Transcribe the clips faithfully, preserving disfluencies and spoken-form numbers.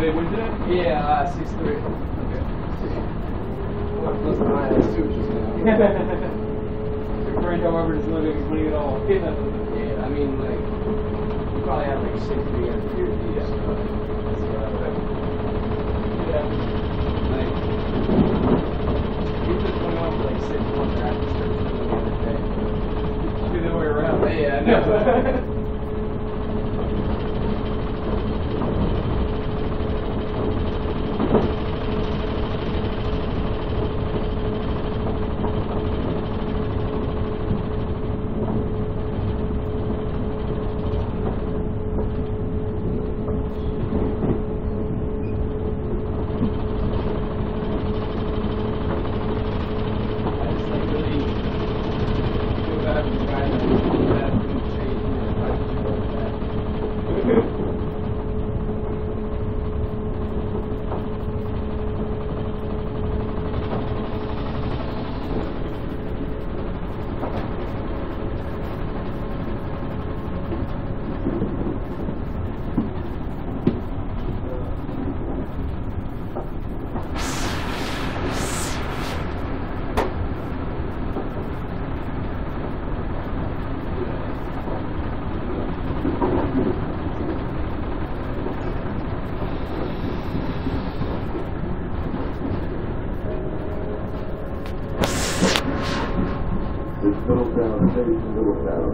they win today? Yeah, uh, six three. Okay. Plus nine, that's two just now. Frank, however, is living is winning it all. Yeah, I mean, like, you probably have like six three after your D S. Yeah. Like, you took twenty-one for like six months after starting the other day. Should be the other way around. Yeah, I know. It's Middletown Station, Middletown.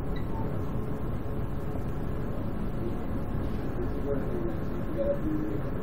Yeah.